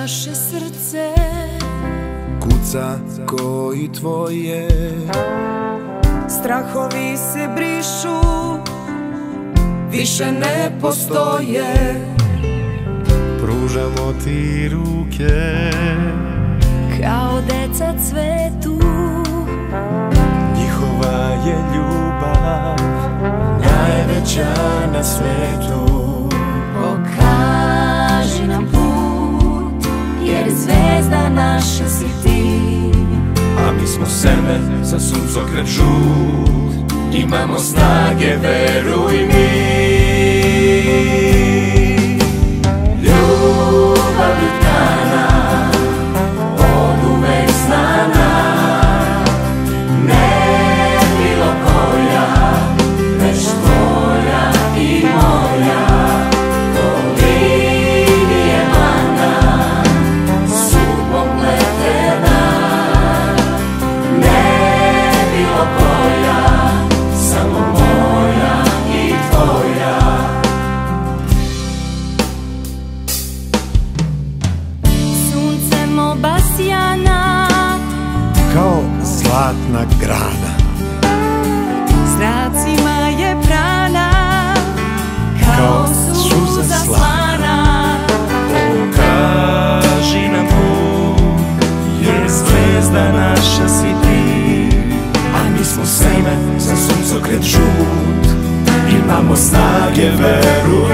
naše srce kuca ko i tvoje. Strahovi se brišu, više ne postoje. Pružamo ti ruke kao deca cvetu. Njihova je ljubav najveća na svetu. Pokaži nam put, jer zvezda naša si ti. A mi smo seme za suncokret žut, imamo snage, veruj mi. Ljubav je tkana, oduvek znana, ne bilo koja, već tvoja i moja. Ko linije mana, sudbom pletena, ne bilo koja, samo moja i tvoja. Suncem obasjana Kao zlatna grana, zracima je prana, kao suza slana. Pokaži nam put, jer zvezda naša si ti. A mi smo seme za suncokret žut, imamo snage, veruj